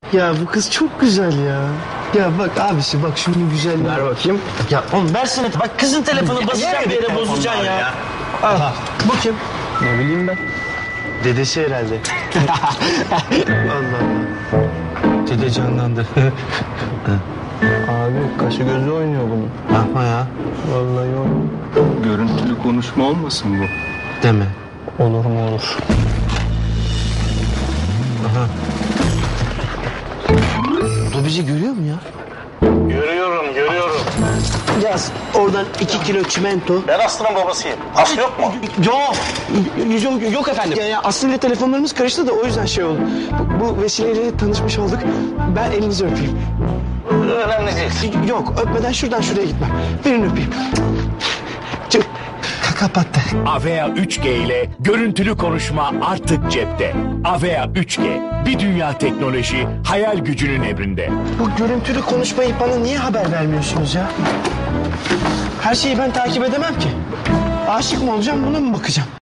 Ya bu kız çok güzel ya. Ya bak abisi bak şunun güzelliği. Ver bakayım. Ya oğlum versene. Bak kızın telefonu basacağım bir yere bozacaksın ya. Al. Bu kim? Ne bileyim ben. Dedesi herhalde. Allah Allah. Dede canlandı. Abi kaşı gözü oynuyor bunun. Bakma ya. Vallahi oynuyor. Görüntülü konuşma olmasın bu? Deme. Olur mu olur. Bu bizi görüyor mu ya? Görüyorum. Yaz oradan 2 kilo çimento. Ben Aslı'nın babasıyım. Aslı yok mu? Yok efendim. Ya Aslı ile telefonlarımız karıştı da o yüzden şey oldu. Bu vesileyle tanışmış olduk. Ben elinizi öpeyim. Önemli değil. Yok öpmeden şuradan şuraya gitmem. Birini öpeyim. Kapattı. Avea 3G ile görüntülü konuşma artık cepte. Avea 3G, bir dünya teknoloji, hayal gücünün emrinde. Bu görüntülü konuşmayı bana niye haber vermiyorsunuz ya? Her şeyi ben takip edemem ki. Aşık mı olacağım, buna mı bakacağım?